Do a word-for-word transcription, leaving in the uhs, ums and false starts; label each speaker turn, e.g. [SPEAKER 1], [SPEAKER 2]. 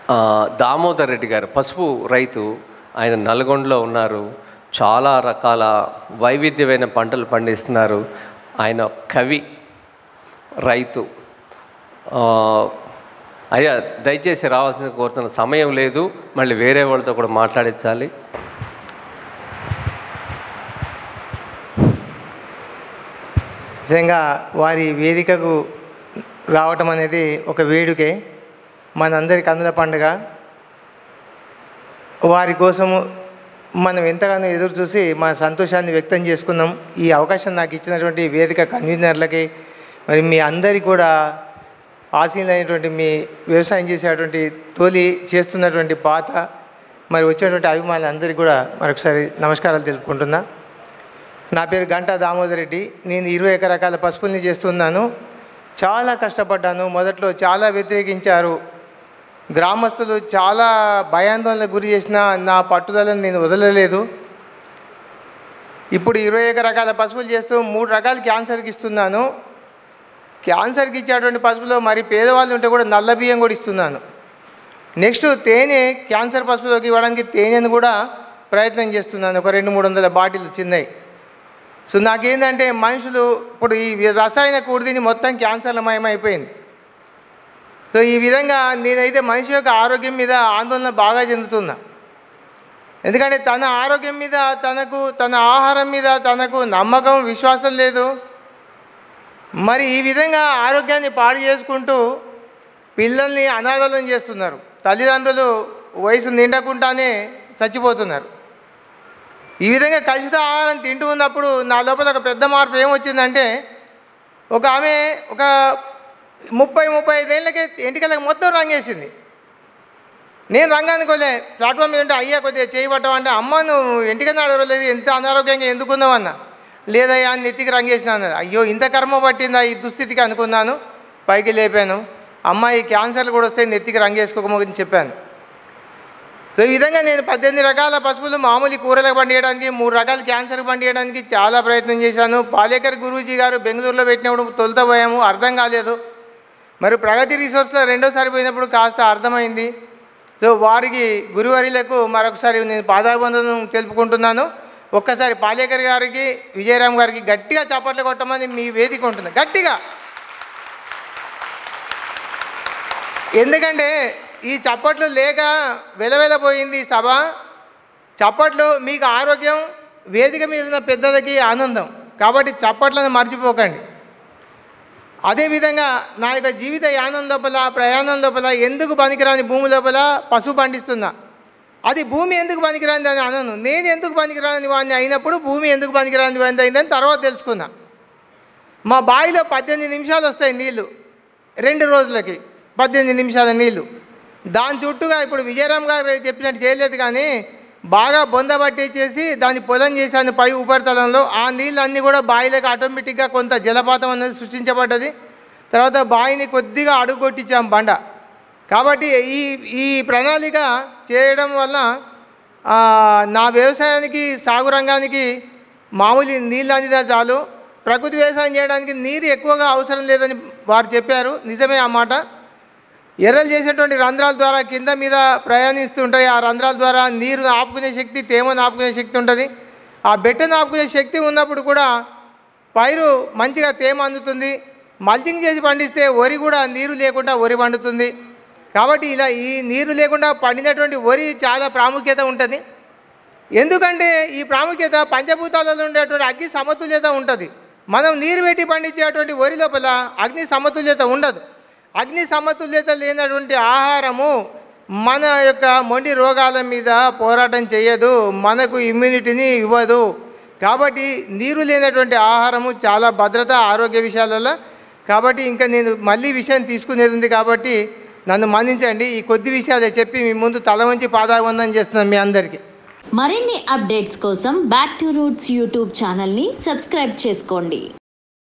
[SPEAKER 1] దామోదర్ రెడ్డి గారు పసుపు రైతు, ఆయన నల్గొండలో ఉన్నారు. చాలా రకాల వైవిధ్యమైన పంటలు పండిస్తున్నారు. ఆయన కవి, రైతు. అయ్యా దయచేసి రావాల్సిన కోరుతున్న, సమయం లేదు, మళ్ళీ వేరే వాళ్ళతో కూడా మాట్లాడించాలి.
[SPEAKER 2] నిజంగా వారి వేదికకు రావటం అనేది ఒక వేడుకే, మనందరి కన్నుల పండుగ. వారి కోసము మనం ఎంతగానో ఎదురు చూసి మన సంతోషాన్ని వ్యక్తం చేసుకున్నాం. ఈ అవకాశం నాకు ఇచ్చినటువంటి వేదిక కన్వీనర్లకి, మరి మీ అందరికీ కూడా ఆశీనులైనటువంటి మీ వ్యవసాయం చేసేటువంటి తోలి చేస్తున్నటువంటి పాత మరి వచ్చేటువంటి అభిమానులు అందరికీ కూడా మరొకసారి నమస్కారాలు తెలుపుకుంటున్నా. నా పేరు గంటా దామోదర్ రెడ్డి. నేను ఇరవై ఎకర రకాల పసుపుల్ని చేస్తున్నాను. చాలా కష్టపడ్డాను. మొదట్లో చాలా వ్యతిరేకించారు గ్రామస్తులు, చాలా భయాందోళనకు గురి చేసిన నా పట్టుదలను నేను వదలలేదు. ఇప్పుడు ఇరవై ఎకర రకాల పసుపులు చేస్తూ మూడు రకాల క్యాన్సర్కి ఇస్తున్నాను. క్యాన్సర్కి ఇచ్చేటువంటి పసుపులో మరి పేదవాళ్ళు ఉంటే కూడా నల్ల బియ్యం కూడా ఇస్తున్నాను. నెక్స్ట్ తేనె, క్యాన్సర్ పసుపులోకి ఇవ్వడానికి తేనెను కూడా ప్రయత్నం చేస్తున్నాను, ఒక రెండు మూడు వందల బాటిల్ చిన్నవి. సో నాకేంటంటే మనుషులు ఇప్పుడు ఈ రసాయన కూడిదిని మొత్తం క్యాన్సర్లమయమైపోయింది. సో ఈ విధంగా నేనైతే మనిషి యొక్క ఆరోగ్యం మీద ఆందోళన బాగా చెందుతున్నా. ఎందుకంటే తన ఆరోగ్యం మీద తనకు, తన ఆహారం మీద తనకు నమ్మకం, విశ్వాసం లేదు. మరి ఈ విధంగా ఆరోగ్యాన్ని పాడు చేసుకుంటూ పిల్లల్ని అనాథలను చేస్తున్నారు. తల్లిదండ్రులు వయసు నిండకుండానే చచ్చిపోతున్నారు. ఈ విధంగా కలుషిత ఆహారం తింటూ ఉన్నప్పుడు నా లోపల ఒక పెద్ద మార్పు ఏమొచ్చిందంటే, ఒక ఆమె ఒక ముప్పై ముప్పై ఐదేళ్ళకే ఎంటికలకు మొత్తం రంగేసింది. నేను రంగానుకోలే, ప్లాట్ఫామ్ మీద ఉంటే అయ్యా కొద్దిగా చేయబట్టమంటే, అమ్మ నువ్వు ఎంటికన్నా అడగలేదు, ఎంత అనారోగ్యంగా ఎందుకున్నావన్నా. లేదయ్యా అని నెత్తికి రంగేసిన అన్నది. అయ్యో ఇంత కర్మ పట్టిందా ఈ దుస్థితికి అనుకున్నాను. పైకి లేపాను. అమ్మాయి క్యాన్సర్లు కూడా వస్తే నెత్తికి రంగేసుకోకమని చెప్పాను. సో ఈ విధంగా నేను పద్దెనిమిది రకాల పసుపులు మామూలు కూరలకు పండియడానికి, మూడు రకాల క్యాన్సర్కి పండియడానికి చాలా ప్రయత్నం చేశాను. పాలేకర్ గురూజీ గారు బెంగళూరులో పెట్టినప్పుడు తొలుత పోయాము, అర్థం కాలేదు. మరి ప్రగతి రిసోర్స్లో రెండోసారి పోయినప్పుడు కాస్త అర్థమైంది. సో వారికి గురువారిలకు మరొకసారి నేను పాదాభివందనం తెలుపుకుంటున్నాను. ఒక్కసారి పాలేకర్ గారికి, విజయరామ్ గారికి గట్టిగా చప్పట్లు కొట్టమని మీ వేదిక ఉంటుంది, గట్టిగా. ఎందుకంటే ఈ చప్పట్లు లేక వెలవెలపోయింది సభ. చప్పట్లు మీకు ఆరోగ్యం, వేదిక మీద ఉన్న పెద్దలకి ఆనందం. కాబట్టి చప్పట్లను మర్చిపోకండి. అదేవిధంగా నా యొక్క జీవిత యానం లోపల, ప్రయాణం లోపల ఎందుకు పనికిరాని భూమి లోపల పసుపు పండిస్తున్నా. అది భూమి ఎందుకు పనికిరాని అని అనను, నేను ఎందుకు పనికిరాని వాడిని అయినప్పుడు భూమి ఎందుకు పనికిరాని వాడిని అయిందని తర్వాత తెలుసుకున్నా. మా బావిలో పద్దెనిమిది నిమిషాలు వస్తాయి నీళ్ళు, రెండు రోజులకి పద్దెనిమిది నిమిషాల నీళ్ళు. దాని చుట్టూగా ఇప్పుడు విజయరామ్ గారు చెప్పినట్టు చేయలేదు, కానీ బాగా బొంద పట్టించేసి దాన్ని పొలం చేశాను పై ఉపరితలంలో. ఆ నీళ్ళు అన్నీ కూడా బావిలోకి ఆటోమేటిక్గా కొంత జలపాతం అనేది సృష్టించబడ్డది. తర్వాత బావిని కొద్దిగా అడుగు కొట్టించాం బండ. కాబట్టి ఈ ఈ ప్రణాళిక చేయడం వల్ల నా వ్యవసాయానికి, సాగు రంగానికి మామూలు నీళ్ళు అందినా చాలు. ప్రకృతి వ్యవసాయం చేయడానికి నీరు ఎక్కువగా అవసరం లేదని వారు చెప్పారు. నిజమే ఆ మాట. ఎర్రలు చేసేటువంటి రంధ్రాల ద్వారా కింద మీద ప్రయాణిస్తుంటాయి. ఆ రంధ్రాల ద్వారా నీరు ఆపుకునే శక్తి, తేమను ఆపుకునే శక్తి ఉంటుంది. ఆ బెట్టను ఆపుకునే శక్తి ఉన్నప్పుడు కూడా పైరు మంచిగా తేమ అందుతుంది. మల్చింగ్ చేసి పండిస్తే వరి కూడా నీరు లేకుండా వరి పండుతుంది. కాబట్టి ఇలా ఈ నీరు లేకుండా పండినటువంటి వరి చాలా ప్రాముఖ్యత ఉంటుంది. ఎందుకంటే ఈ ప్రాముఖ్యత పంచభూతాలలో ఉండేటువంటి అగ్ని సమతుల్యత ఉంటుంది. మనం నీరు పెట్టి పండించేటువంటి వరి లోపల అగ్ని సమతుల్యత ఉండదు. అగ్ని సమతుల్యత లేనటువంటి ఆహారము మన యొక్క మొండి రోగాల మీద పోరాటం చేయదు, మనకు ఇమ్యూనిటీని ఇవ్వదు. కాబట్టి నీరు లేనటువంటి ఆహారము చాలా భద్రత ఆరోగ్య విషయాలలో. కాబట్టి ఇంకా నేను మళ్ళీ విషయం తీసుకునేది ఉంది, కాబట్టి నన్ను మన్నించండి. ఈ కొద్ది విషయాలే చెప్పి మీ ముందు తల వంచి పాదాభివందనం చేస్తున్నాను మీ అందరికీ.
[SPEAKER 3] మరిన్ని అప్డేట్స్ కోసం బ్యాక్ టు రూట్స్ యూట్యూబ్ ఛానల్ని సబ్స్క్రైబ్ చేసుకోండి.